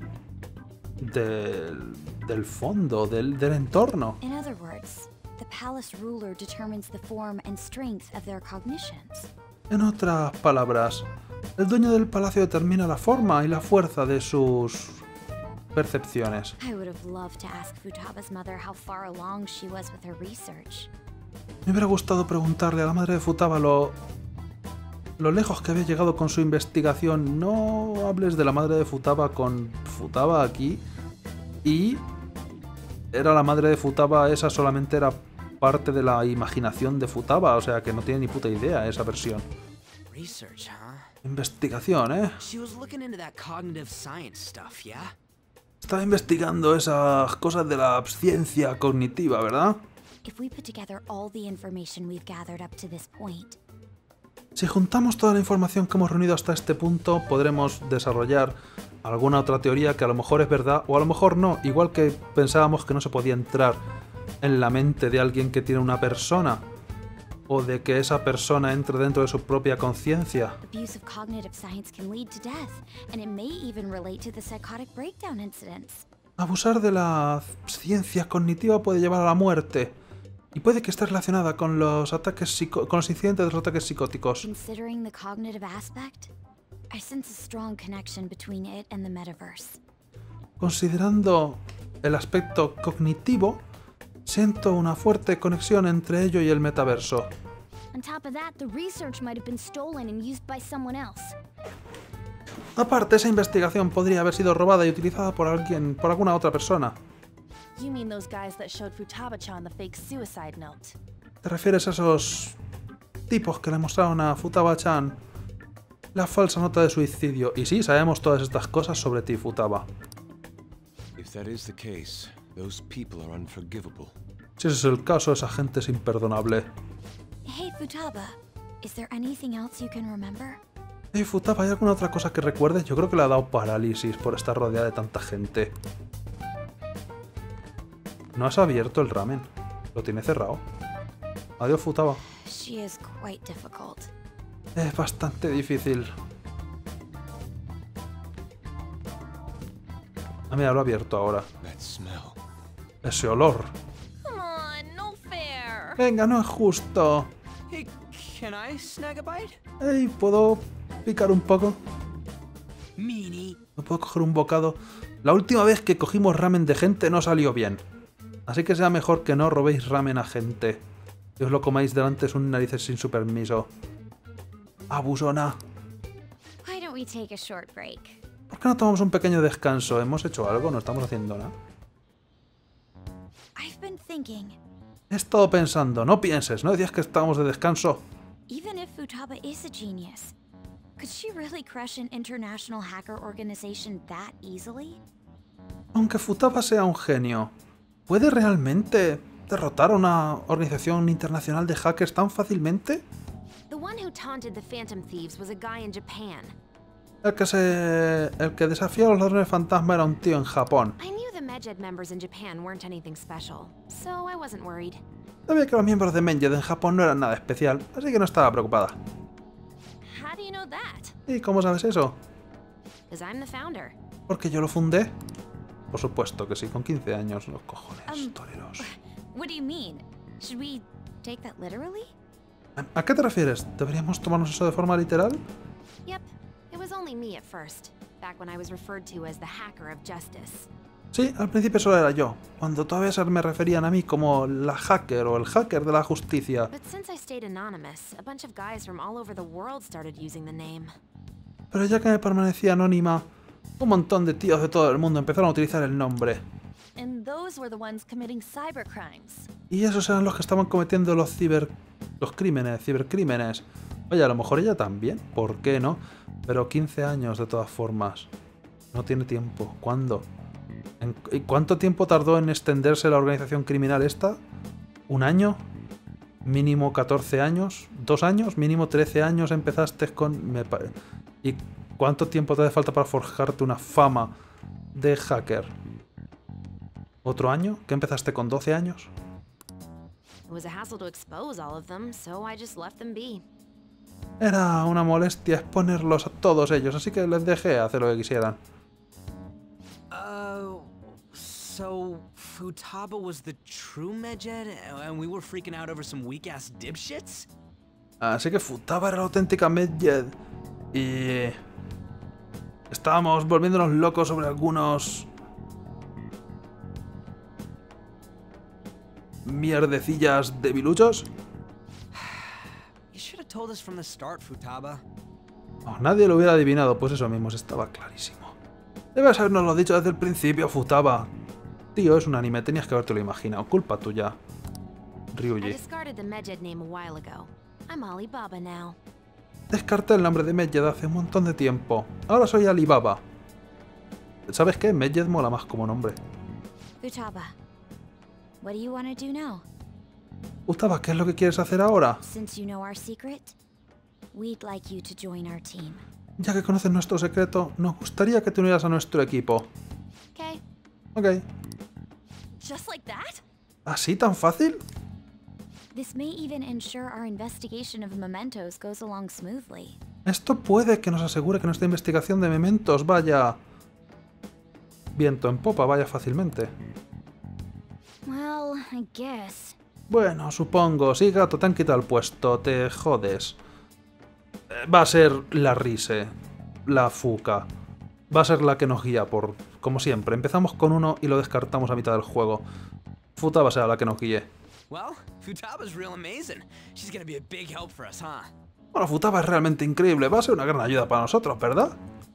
de del fondo, del, del entorno. In other words, the palace ruler determines the form and strength of their cognitions. En otras palabras, el dueño del palacio determina la forma y la fuerza de sus percepciones. I would have loved to ask Futaba's mother how far along she was with her research. Me hubiera gustado preguntarle a la madre de Futaba lo, lo lejos que había llegado con su investigación. No hables de la madre de Futaba con Futaba aquí. Y era la madre de Futaba, esa solamente era parte de la imaginación de Futaba, o sea que no tiene ni puta idea esa versión. Research, huh? Investigación, ¿eh? She was looking into that cognitive science stuff, yeah? Estaba investigando esas cosas de la ciencia cognitiva, ¿verdad? If we put together all the information we've gathered up to this point, si juntamos toda la información que hemos reunido hasta este punto, podremos desarrollar alguna otra teoría que a lo mejor es verdad o a lo mejor no, igual que pensábamos que no se podía entrar en la mente de alguien que tiene una persona, o de que esa persona entre dentro de su propia conciencia. abuse of cognitive science can lead to death, and it may even relate to the psychotic breakdown incidents. Abusar de la ciencia cognitiva puede llevar a la muerte, y puede que esté relacionada con los ataques psico- con los incidentes de los ataques psicóticos. Considering the cognitive aspect, I sense a strong connection between it and the metaverse. Considerando el aspecto cognitivo, siento una fuerte conexión entre ello y el metaverso. On top of that, the research might have been stolen and used by someone else. Aparte, esa investigación podría haber sido robada y utilizada por alguien, por alguna otra persona. You mean those guys that showed Futaba-chan the fake suicide note? ¿Te refieres a esos tipos que le mostraron a Futaba-chan la falsa nota de suicidio? Y sí, sabemos todas estas cosas sobre ti, Futaba. If that is the case, those people are unforgivable. Si ese es el caso, esa gente es imperdonable. Hey, Futaba, is there anything else you can remember? Hey, Futaba, ¿hay alguna otra cosa que recuerdes? Yo creo que le ha dado parálisis por estar rodeada de tanta gente. No has abierto el ramen. Lo tiene cerrado. Adiós, Futaba. She is quite difficult. Es bastante difícil. Ah, mira, lo he abierto ahora. That smell. Ese olor. Come on, no fair. Venga, no es justo. Hey, can I snag a bite? Ey, ¿puedo picar un poco? Meanie. ¿Me puedo coger un bocado? La última vez que cogimos ramen de gente no salió bien. Así que sea mejor que no robéis ramen a gente. Y os lo comáis delante de sus narices sin su permiso. Abusona. Why don't we take a short break? ¿Por qué no tomamos un pequeño descanso? ¿Hemos hecho algo? ¿No estamos haciendo nada? I've been thinking, He estado pensando. No pienses. ¿No decías que estábamos de descanso? even if Futaba is a genius, could she really crush an international hacker organization that easily? Aunque Futaba sea un genio, ¿puede realmente derrotar a una organización internacional de hackers tan fácilmente? The one who taunted the Phantom Thieves was a guy in Japan. El que se... el que desafía a los ladrones fantasma era un tío en Japón. I knew the Medjed members in Japan weren't anything special, so I wasn't worried. Sabía que los miembros de Medjed en Japón no eran nada especial, así que no estaba preocupada. How do you know that? ¿Y cómo sabes eso? Because I'm the founder. ¿Porque yo lo fundé? Por supuesto que sí, con quince años, los cojones, Um, toreros. What do you mean? Should we take that literally? ¿A qué te refieres? ¿Deberíamos tomarnos eso de forma literal? Yep. It was only me at first, back when I was referred to as the hacker of justice. Sí, al principio solo era yo, cuando todavía se me referían a mí como la hacker o el hacker de la justicia. But since I stayed anonymous, a bunch of guys from all over the world started using the name. Pero ya que me permanecía anónima, un montón de tíos de todo el mundo empezaron a utilizar el nombre. And those were the ones committing cybercrimes. Y esos eran los que estaban cometiendo los ciber... los crímenes, cibercrímenes. Oye, a lo mejor ella también, ¿por qué no? Pero quince años de todas formas. No tiene tiempo. ¿Cuándo? ¿En- ¿Y cuánto tiempo tardó en extenderse la organización criminal esta? ¿Un año? ¿Mínimo catorce años? ¿Dos años? ¿Mínimo trece años empezaste con...? Me pa- ¿Y cuánto tiempo te hace falta para forjarte una fama de hacker? ¿Otro año? ¿Que empezaste con doce años? It was a hassle to expose all of them, so I just left them be. Era una molestia exponerlos a todos ellos, así que les dejé hacer lo que quisieran. Uh, so Futaba was the true Medjed, and we were freaking out over some weak-ass dipshits? Así que Futaba era la auténtica Medjed. Y... estábamos volviéndonos locos sobre algunos... mierdecillas debiluchos. You should have told us from the start, Futaba. Oh, nadie lo hubiera adivinado, pues eso mismo, estaba clarísimo. Debes habernoslo dicho desde el principio, Futaba. Tío, es un anime, tenías que habértelo imaginado. Culpa tuya. I Ryuji. discarded the Medjed name a while ago. I'm Alibaba now. Descarté el nombre de Medjed hace un montón de tiempo. Ahora soy Alibaba. ¿Sabes qué? Medjed mola más como nombre. Futaba, what do you want to do now? Futaba, ¿qué es lo que quieres hacer ahora? Since you know our secret, we'd like you to join our team. Ya que conoces nuestro secreto, nos gustaría que te unieras a nuestro equipo. Okay. Ok. Just like that? ¿Así tan fácil? This may even ensure our investigation of mementos goes along smoothly. Esto puede que nos asegure que nuestra investigación de mementos vaya... viento en popa, vaya fácilmente. Well, I guess. Bueno, supongo. Sí, gato, te han quitado el puesto. Te jodes. Eh, Va a ser la Rise. La Fuka. Va a ser la que nos guía por... como siempre. Empezamos con uno y lo descartamos a mitad del juego. Futaba será la que nos guíe. Well, Futaba's real amazing. She's gonna be a big help for us, huh? Bueno, Futaba es realmente increíble. Va a ser una gran ayuda para nosotros, ¿verdad?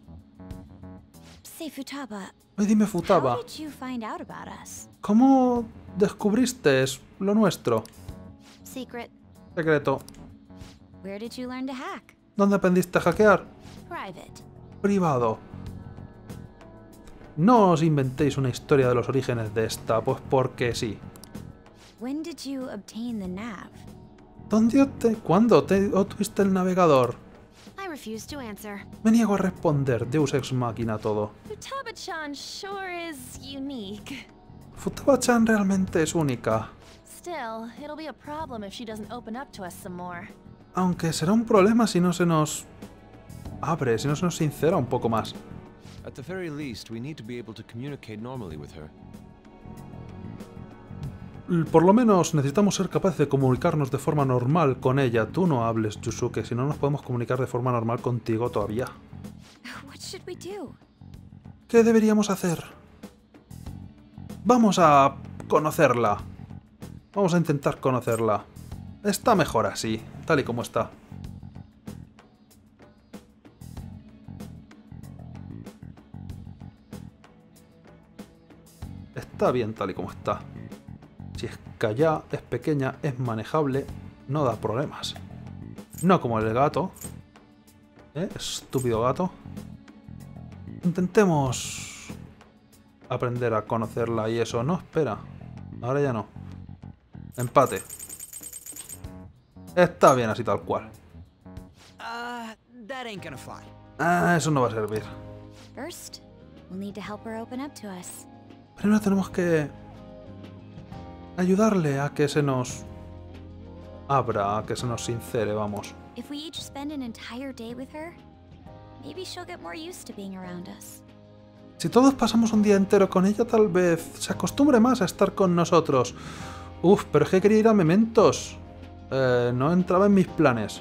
Say, Futaba, Ay, dime, how Futaba. did you find out about us? ¿Cómo descubriste lo nuestro? Secret. Secreto. Where did you learn to hack? ¿Dónde aprendiste a hackear? Private. Privado. No os inventéis una historia de los orígenes de esta, pues porque sí. When did you obtain the nav? ¿Dónde te... ¿Cuándo te obtuviste el navegador? I refuse to answer. Me niego a responder. Deus Ex Machina todo. Futaba-chan sure is unique. Futaba-chan realmente es única. Still, it'll be a problem if she doesn't open up to us some more. Aunque será un problema si no se nos... abre, si no se nos sincera un poco más. At the very least, we need to be able to communicate normally with her. Por lo menos necesitamos ser capaces de comunicarnos de forma normal con ella. Tú no hables, Yusuke, si no nos podemos comunicar de forma normal contigo todavía. What should we do? ¿Qué deberíamos hacer? Vamos a conocerla. Vamos a intentar conocerla. Está mejor así, tal y como está. Está bien tal y como está. Si es callada, es pequeña, es manejable, no da problemas. No como el gato. ¿Eh? Estúpido gato. Intentemos aprender a conocerla y eso. No, espera. Ahora ya no. Empate. Está bien así tal cual. Uh, that ain't gonna fly. Ah, eso no va a servir. First, we'll need to help her open up to us. Primero tenemos que ayudarle a que se nos abra, a que se nos sincere, vamos. If we each spend an entire day with her, maybe she'll get more used to being around us. Si todos pasamos un día entero con ella, tal vez se acostumbre más a estar con nosotros. Uf, pero es que quería ir a Mementos. Eh, no entraba en mis planes.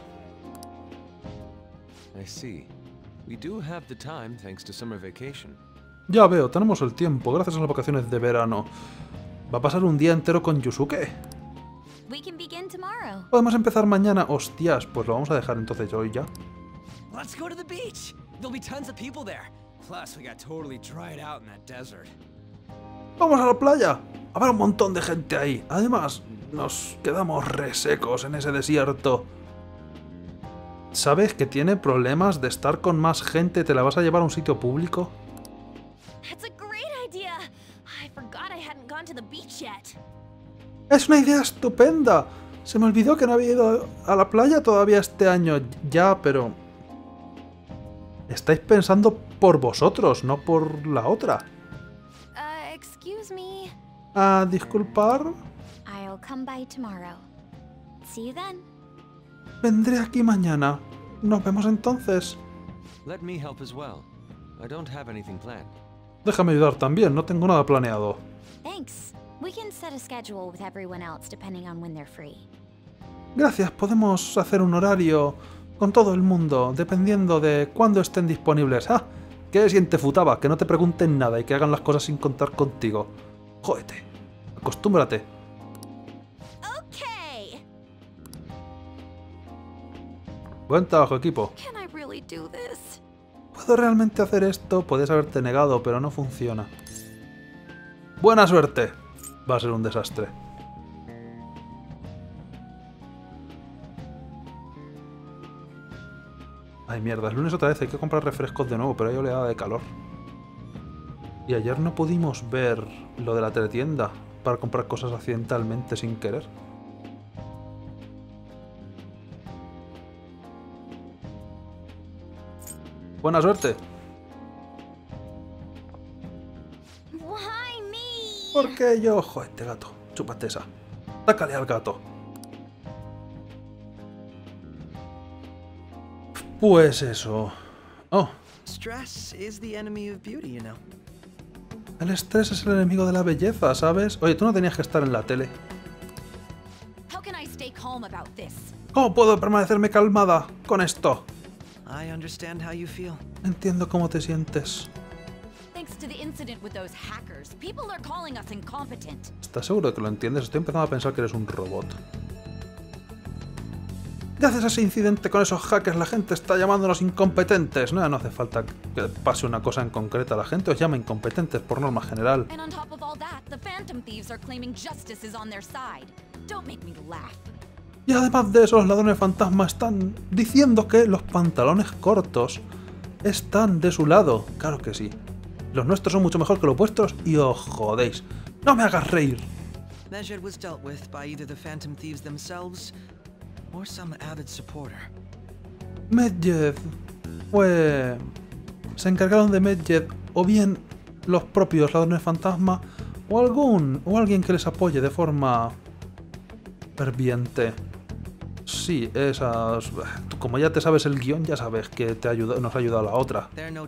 I see. We do have the time thanks to summer vacation. Ya veo, tenemos el tiempo, gracias a las vacaciones de verano. ¿Va a pasar un día entero con Yusuke? We can begin tomorrow. Podemos empezar mañana. Hostias, pues lo vamos a dejar entonces hoy ya. Let's go to the beach. There'll be tons of people there. Plus, we got totally dried out in that desert. ¡Vamos a la playa! Habrá un montón de gente ahí. Además, nos quedamos resecos en ese desierto. ¿Sabes que tiene problemas de estar con más gente? ¿Te la vas a llevar a un sitio público? That's a great idea. I forgot I hadn't gone to the beach yet. ¡Es una idea estupenda! Se me olvidó que no había ido a la playa todavía este año. Ya, pero... estáis pensando por vosotros, no por la otra. Uh, excuse me. Ah, disculpar. I'll come by tomorrow. See you then. Vendré aquí mañana. Nos vemos entonces. Let me help as well. I don't have anything planned. Déjame ayudar también, no tengo nada planeado. Thanks. We can set a schedule with everyone else depending on when they're free. Gracias, podemos hacer un horario con todo el mundo, dependiendo de cuándo estén disponibles. ¡Ah! ¿Qué siente Futaba? Que no te pregunten nada y que hagan las cosas sin contar contigo. Jódete. Acostúmbrate. Okay. Buen trabajo, equipo. Can I really do this? ¿Puedo realmente hacer esto? Puedes haberte negado, pero no funciona. ¡Buena suerte! Va a ser un desastre. Ay, mierda, es lunes otra vez, hay que comprar refrescos de nuevo, pero hay oleada de calor. Y ayer no pudimos ver lo de la teletienda para comprar cosas accidentalmente sin querer. Buena suerte. Why me? ¿Por qué yo? Ojo, este gato. Chúpate esa. Tácale al gato. Pues eso. Oh. Stress is the enemy of beauty, you know. El estrés es el enemigo de la belleza, ¿sabes? Oye, tú no tenías que estar en la tele. How can I stay calm about this? ¿Cómo puedo permanecerme calmada con esto? I understand how you feel. Entiendo cómo te sientes. Thanks to the incident with those hackers, people are calling us incompetent. ¿Estás seguro de que lo entiendes? Estoy empezando a pensar que eres un robot. Gracias a ese incidente con esos hackers, la gente está llamándonos incompetentes. No, no hace falta que pase una cosa en concreta. La gente os llama incompetentes por norma general. And on top of all that, the Phantom Thieves are claiming justice is on their side. Don't make me laugh. Y además de eso, los ladrones fantasma están diciendo que los pantalones cortos están de su lado. Claro que sí. Los nuestros son mucho mejor que los vuestros y os jodéis. ¡No me hagas reír! Medjed was dealt with by either the Phantom Thieves themselves or some avid supporter. Medjed fue... se encargaron de Medjed o bien los propios ladrones fantasma o algún o alguien que les apoye de forma ferviente. Sí, esas... Como ya te sabes el guión, ya sabes que te ayuda, nos ha ayudado la otra.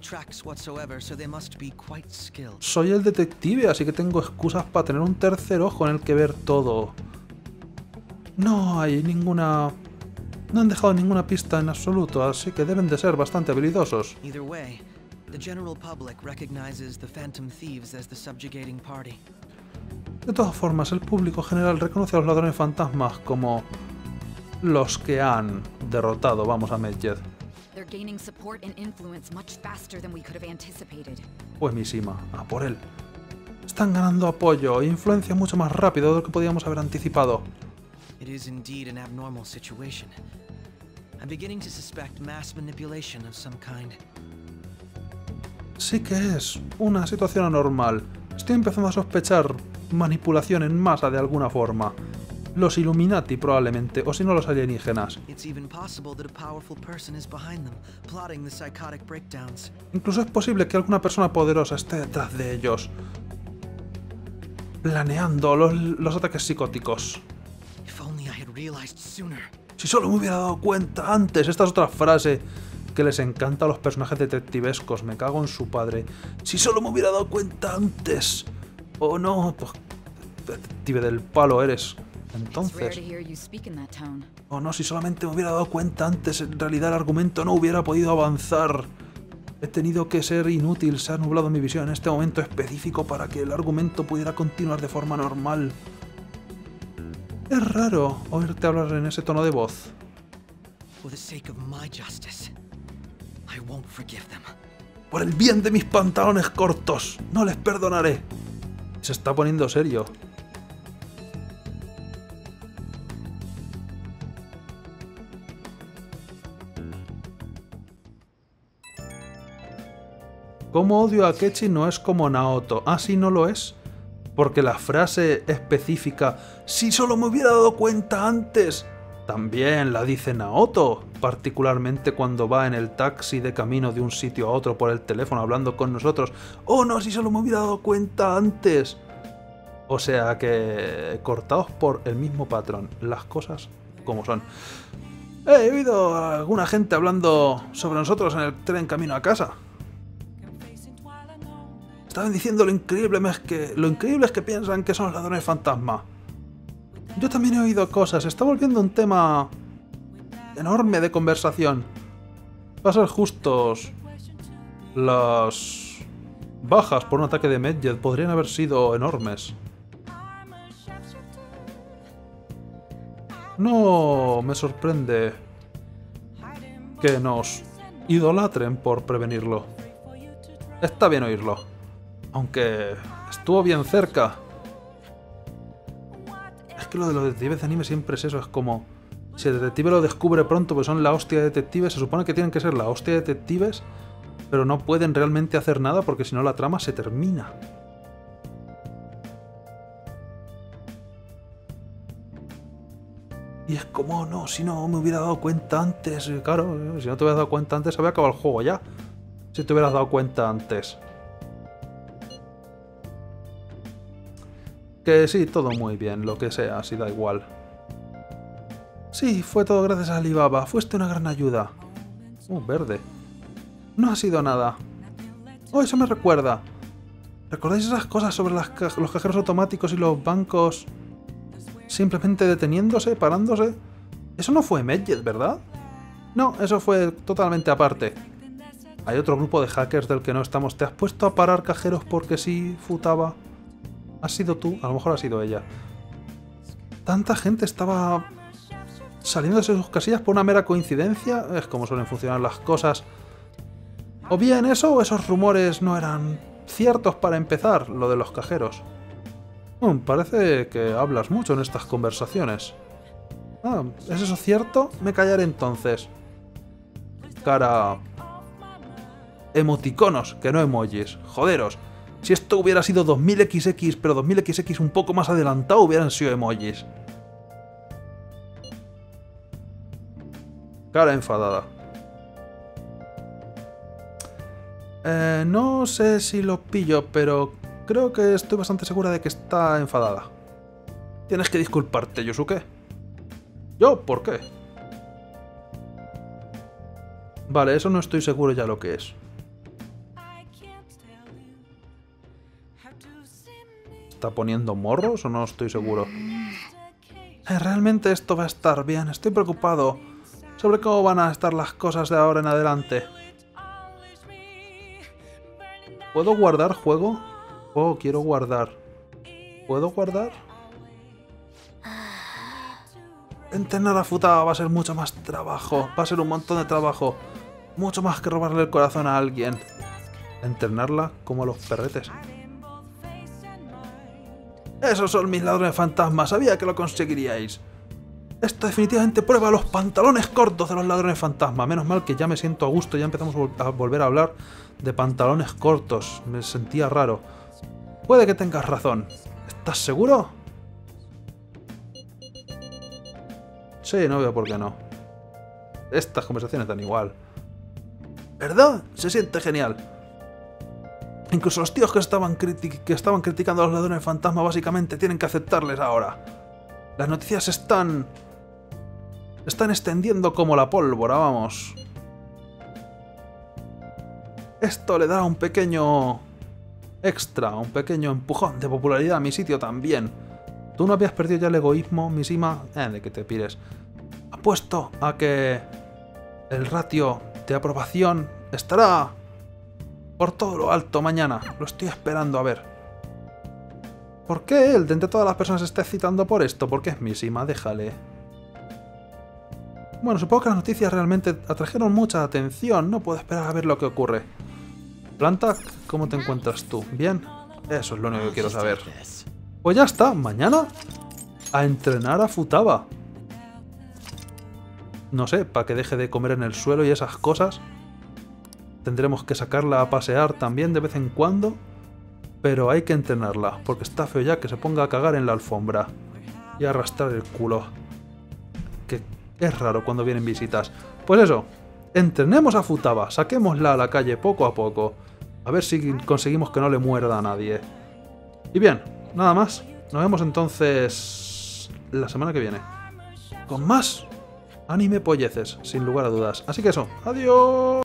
Soy el detective, así que tengo excusas para tener un tercer ojo en el que ver todo. No hay ninguna... No han dejado ninguna pista en absoluto, así que deben de ser bastante habilidosos. De todas formas, el público general reconoce a los ladrones fantasmas como los que han derrotado, vamos, a Medjed. Pues misima, a por él. Están ganando apoyo e influencia mucho más rápido de lo que podíamos haber anticipado. It is indeed an abnormal situation. I'm beginning to suspect mass manipulation of some kind. Sí que es una situación anormal. Estoy empezando a sospechar manipulación en masa de alguna forma. Los Illuminati probablemente, o si no los alienígenas. Incluso es posible que alguna persona poderosa esté detrás de ellos, planeando los, los ataques psicóticos. Si solo me hubiera dado cuenta antes. Esta es otra frase que les encanta a los personajes detectivescos. Me cago en su padre. Si solo me hubiera dado cuenta antes. O no, pues detective del palo eres. Entonces... Oh no, si solamente me hubiera dado cuenta antes, en realidad el argumento no hubiera podido avanzar. He tenido que ser inútil, se ha nublado mi visión en este momento específico para que el argumento pudiera continuar de forma normal. Es raro oírte hablar en ese tono de voz. Por el bien de mis pantalones cortos, no les perdonaré. Se está poniendo serio. Como odio a Akechi no es como Naoto. ¿Ah, sí no lo es? Porque la frase específica, si solo me hubiera dado cuenta antes, también la dice Naoto, particularmente cuando va en el taxi de camino de un sitio a otro por el teléfono hablando con nosotros. Oh no, si solo me hubiera dado cuenta antes. O sea que, cortados por el mismo patrón, las cosas como son. He oído a alguna gente hablando sobre nosotros en el tren camino a casa. Estaban diciendo lo increíble es que lo increíble es que piensan que son los ladrones fantasma. Yo también he oído cosas. Se está volviendo un tema enorme de conversación. Va a ser justos. Las bajas por un ataque de Medjed podrían haber sido enormes. No me sorprende que nos idolatren por prevenirlo. Está bien oírlo. Aunque estuvo bien cerca. Es que lo de los detectives de anime siempre es eso. Es como... Si el detective lo descubre pronto, pues son la hostia de detectives. Se supone que tienen que ser la hostia de detectives, pero no pueden realmente hacer nada porque si no la trama se termina. Y es como, no, si no me hubiera dado cuenta antes. Claro, si no te hubieras dado cuenta antes, había acabado el juego ya. Si te hubieras dado cuenta antes. Que sí, todo muy bien, lo que sea, así da igual. Sí, fue todo gracias a Alibaba, fuiste una gran ayuda. Uh, verde. No ha sido nada. Oh, eso me recuerda. ¿Recordáis esas cosas sobre las ca- los cajeros automáticos y los bancos simplemente deteniéndose, parándose? Eso no fue Medjed, ¿verdad? No, eso fue totalmente aparte. Hay otro grupo de hackers del que no estamos. ¿Te has puesto a parar cajeros porque sí, Futaba? ¿Has sido tú? A lo mejor ha sido ella. Tanta gente estaba saliéndose de sus casillas por una mera coincidencia. Es como suelen funcionar las cosas. O bien eso, o esos rumores no eran ciertos para empezar, lo de los cajeros. Hmm, parece que hablas mucho en estas conversaciones. Ah, ¿es eso cierto? Me callaré entonces. Cara... Emoticonos, que no emojis. Joderos. Si esto hubiera sido dos mil equis equis, pero dos mil equis equis un poco más adelantado, hubieran sido emojis. Cara enfadada. Eh, no sé si lo pillo, pero creo que estoy bastante segura de que está enfadada. Tienes que disculparte, Yosuke. ¿Yo? ¿Por qué? Vale, eso no estoy seguro ya lo que es. ¿Está poniendo morros o no estoy seguro? Eh, realmente esto va a estar bien. Estoy preocupado sobre cómo van a estar las cosas de ahora en adelante. ¿Puedo guardar juego? Oh, quiero guardar. ¿Puedo guardar? Entrenar a Futaba va a ser mucho más trabajo. Va a ser un montón de trabajo. Mucho más que robarle el corazón a alguien. Entrenarla como a los perretes. Esos son mis ladrones fantasmas. Sabía que lo conseguiríais. Esto definitivamente prueba los pantalones cortos de los ladrones fantasma. Menos mal que ya me siento a gusto. Ya empezamos a volver a hablar de pantalones cortos. Me sentía raro. Puede que tengas razón. ¿Estás seguro? Sí, no veo por qué no. Estas conversaciones dan igual. ¿Verdad? Se siente genial. Incluso los tíos que estaban, que estaban criticando a los ladrones fantasma básicamente tienen que aceptarles ahora. Las noticias están... están extendiendo como la pólvora, vamos. Esto le dará un pequeño... extra, un pequeño empujón de popularidad a mi sitio también. Tú no habías perdido ya el egoísmo, Mishima. Eh, de que te pires. Apuesto a que el ratio de aprobación estará por todo lo alto mañana. Lo estoy esperando a ver. ¿Por qué él de entre todas las personas se está excitando por esto? Porque es Mishima, déjale. Bueno, supongo que las noticias realmente atrajeron mucha atención. No puedo esperar a ver lo que ocurre. Planta, ¿cómo te encuentras tú? ¿Bien? Eso es lo único que quiero saber. Pues ya está, mañana a entrenar a Futaba. No sé, para que deje de comer en el suelo y esas cosas. Tendremos que sacarla a pasear también de vez en cuando. Pero hay que entrenarla, porque está feo ya que se ponga a cagar en la alfombra. Y a arrastrar el culo. Que es raro cuando vienen visitas. Pues eso, entrenemos a Futaba, saquémosla a la calle poco a poco. A ver si conseguimos que no le muerda a nadie. Y bien, nada más. Nos vemos entonces la semana que viene. Con más anime polleces, sin lugar a dudas. Así que eso, adiós.